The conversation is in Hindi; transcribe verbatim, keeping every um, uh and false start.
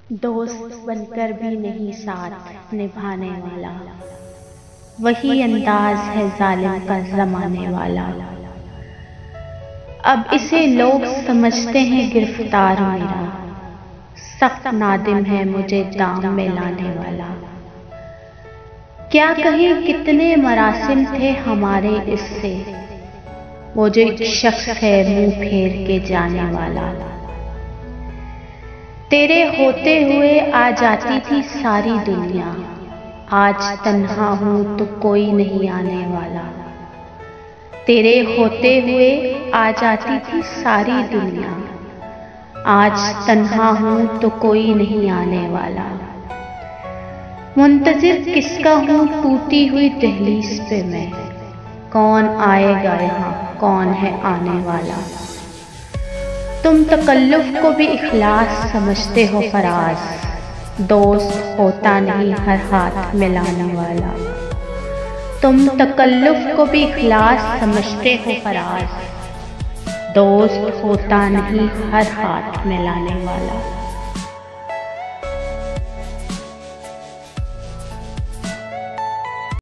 दोस्त बनकर भी नहीं साथ निभाने वाला, वही अंदाज है जालिम का जमाने वाला। अब इसे लोग समझते हैं गिरफ्तार मेरा, सख्त नादिम है मुझे दाम में लाने वाला। क्या कहें कितने मरासिम थे हमारे इससे, वो जो एक शख्स है मुंह फेर के जाने वाला। तेरे होते हुए आ जाती थी सारी दुनिया, आज तन्हा हूं तो कोई नहीं आने वाला। तेरे होते हुए आ जाती थी सारी दुनिया, आज तन्हा हूं तो कोई नहीं आने वाला। मुंतजिर किसका हूं टूटी हुई दहलीज पे मैं, कौन आएगा यहाँ कौन है आने वाला। तुम तकल्लुफ को भी इखलास समझते हो फराज, दोस्त होता नहीं हर हाथ मिलाने वाला। तुम तकल्लुफ को भी इखलास समझते हो फराज, दोस्त होता नहीं हर हाथ मिलाने वाला।